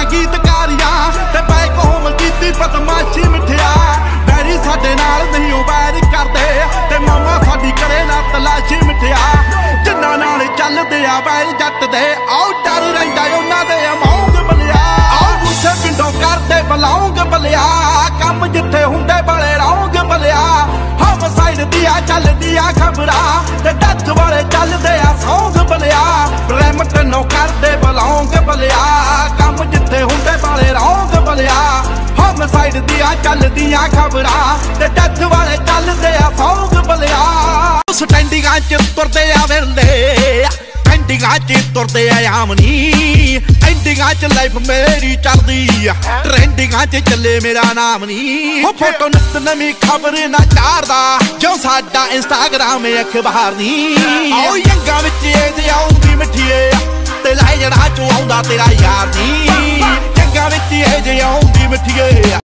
गीतकारियां ते back home कीती बदमाशी मिठिया डैडी साडे नाल नहीं बैर करदे ते मामा साडी करे ना तलाशी मिठिया जिन्ना नाल चलदे आ बैर जट दे आओ डर रहिंदा उन्हां दे अमाउंग बलिया आओ गुस्से पिंडों करदे बलाउंग बलिया कम जिथे हुंदे बड़े रौंग बलिया होमसाइड दिया चलदी आ खबरा ते डथ वाले चलदे आ सौंग बलिया ब्रैमटन करदे बलाउंग बलिया कम जिथे हुंदे बड़े रौंग बलिया होमसाइड दिया चलदियां खबरा ते डथ वाले चलदे आ सौंग बलिया स्टैंडिंगां च तुरदे आ वेंदे एंडिंगां च तुरदे आ आमनी एंडिंगां च लाइफ मेरी चलदी ट्रेंडिंगां च चले मेरा नाम नी फोटो नित नवीं खबर ना चारदा जो साडा इंस्टाग्राम अखबार नी आओ यंगा विच एज आउंदी मिठिए ते लाई जड़ा चो आउंदा तेरा यार नी यंगा विच एज आउंदी मिठिए